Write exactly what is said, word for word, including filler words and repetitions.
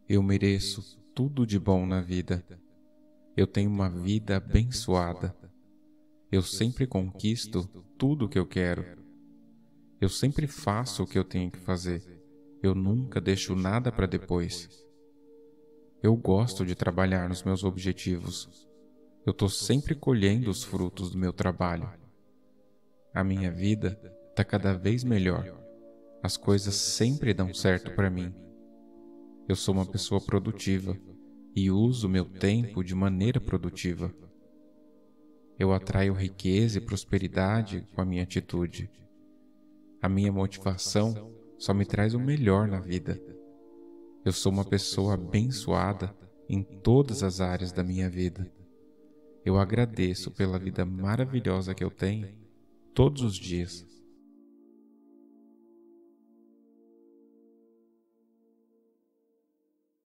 Eu mereço tudo de bom na vida. Eu tenho uma vida abençoada. Eu sempre conquisto tudo o que eu quero. Eu sempre faço o que eu tenho que fazer. Eu nunca deixo nada para depois. Eu gosto de trabalhar nos meus objetivos. Eu estou sempre colhendo os frutos do meu trabalho. A minha vida está cada vez melhor. As coisas sempre dão certo para mim. Eu sou uma pessoa produtiva e uso meu tempo de maneira produtiva. Eu atraio riqueza e prosperidade com a minha atitude. A minha motivação só me traz o melhor na vida. Eu sou uma pessoa abençoada em todas as áreas da minha vida. Eu agradeço pela vida maravilhosa que eu tenho todos os dias.